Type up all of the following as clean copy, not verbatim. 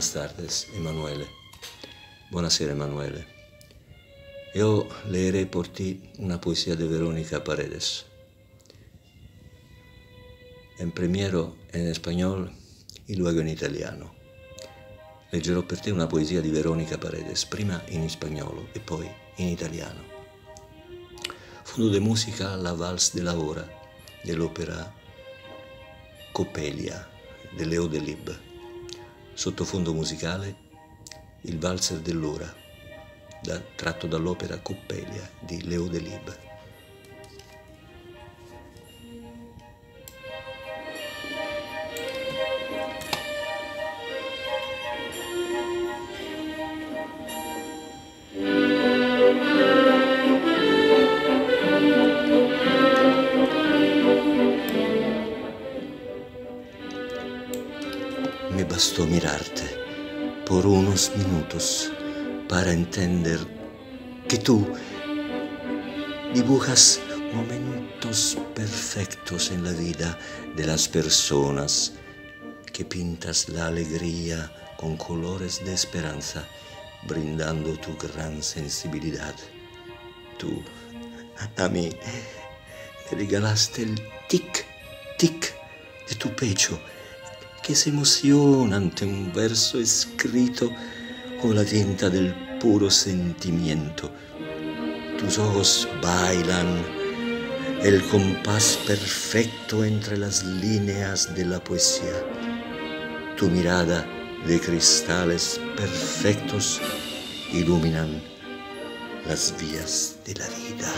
Buenas tardes, Emanuele. Buonasera, Emanuele. Yo leeré por ti una poesía de Verónica Paredes. En primero en español y luego en italiano. Leggerò per te una poesia di Verónica Paredes, prima in spagnolo e poi in italiano. Fondo de musica La Valse de la Hora, dell'opera Coppelia, di Leo Delibes. Sottofondo musicale Il Valzer dell'Ora, tratto dall'opera Coppelia di Leo Delibes. Me bastó mirarte por unos minutos para entender que tú dibujas momentos perfectos en la vida de las personas, que pintas la alegría con colores de esperanza, brindando tu gran sensibilidad. Tú, a mí, me regalaste el tic-tic de tu pecho, que se emociona ante un verso escrito con la tinta del puro sentimiento. Tus ojos bailan el compás perfecto entre las líneas de la poesía. Tu mirada de cristales perfectos iluminan las vías de la vida.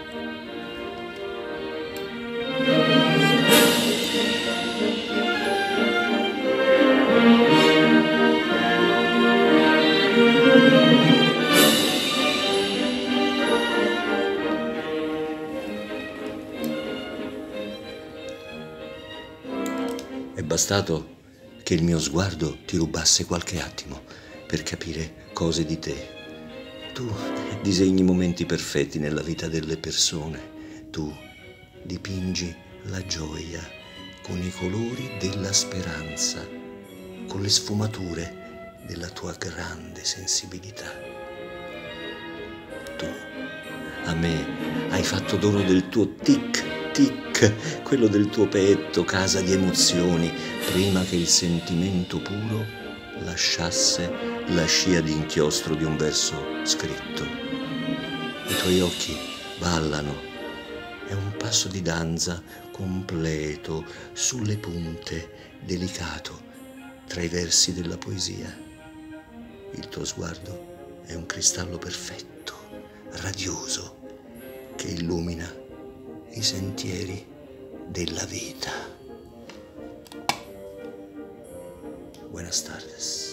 È bastato che il mio sguardo ti rubasse qualche attimo per capire cose di te. Tu disegni momenti perfetti nella vita delle persone. Tu dipingi la gioia con i colori della speranza, con le sfumature della tua grande sensibilità. Tu a me hai fatto dono del tuo tic-tic, quello del tuo petto, casa di emozioni, prima che il sentimento puro lasciasse la scia d'inchiostro di un verso scritto. I tuoi occhi ballano, è un passo di danza completo sulle punte, delicato, tra i versi della poesia. Il tuo sguardo è un cristallo perfetto, radioso, che illumina i sentieri della vita. Buenas tardes.